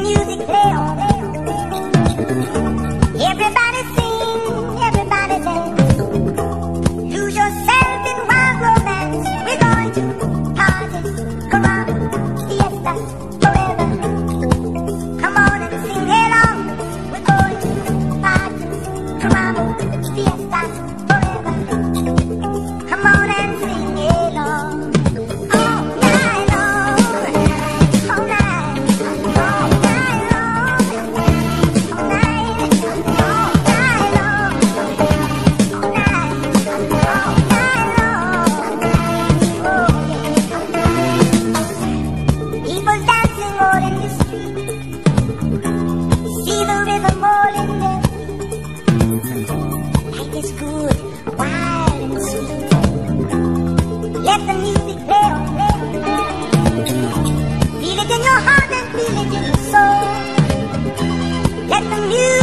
music play on. Everybody sing, everybody dance. Lose yourself in wild romance. We're going to party, caramba, fiesta, forever. Come on and sing along. We're going to party, caramba, fiesta, forever. Come on and sing along. All night long, all night, all night long, all night, all night long, all night, all night long. Oh, people dancing all in the street. See the rhythm all in their feet. Life is good, wild and sweet. Let the music play on, play on, play on. Feel it in your heart and feel it in your soul. Let the music